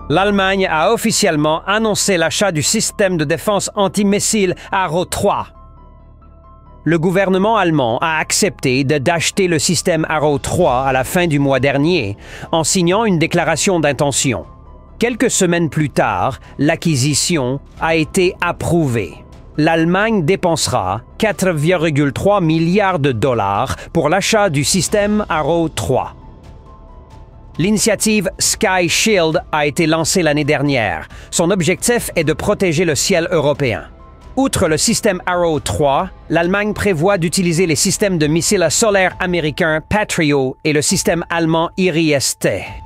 L'Allemagne a officiellement annoncé l'achat du système de défense antimissile Arrow 3. Le gouvernement allemand a accepté d'acheter le système Arrow 3 à la fin du mois dernier, en signant une déclaration d'intention. Quelques semaines plus tard, l'acquisition a été approuvée. L'Allemagne dépensera 4,3 milliards de dollars pour l'achat du système Arrow 3. L'initiative Sky Shield a été lancée l'année dernière. Son objectif est de protéger le ciel européen. Outre le système Arrow 3, l'Allemagne prévoit d'utiliser les systèmes de missiles solaires américains Patriot et le système allemand IRIS-T.